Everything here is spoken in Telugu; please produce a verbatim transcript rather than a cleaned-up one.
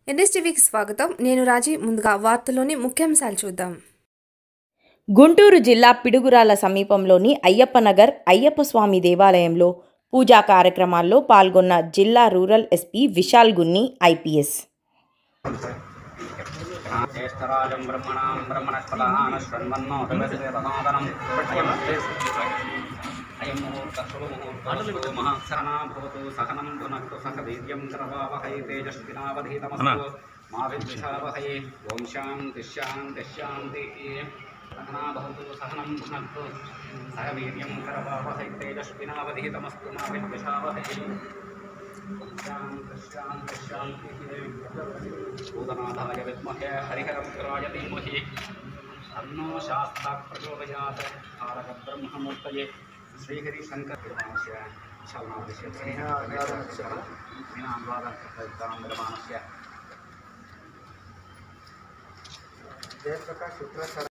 ఎన్ఎస్టీవీకి స్వాగతం. నేను రాజీ. ముందుగా వార్తల్లోని ముఖ్యాంశాలు చూద్దాం. గుంటూరు జిల్లా పిడుగురాల సమీపంలోని అయ్యప్ప నగర్ అయ్యప్ప స్వామి దేవాలయంలో పూజా కార్యక్రమాల్లో పాల్గొన్న జిల్లా rural SP Vishal Gunni IPS. पूतनाथाय विद्महे हरिहरपुत्राय धीमहि तन्नो शास्त्रः प्रचोदयात्. तारक ब्रह्ममूर्तये श्रीहरिशङ्करस्य विशालनाथस्य श्रीनाथस्य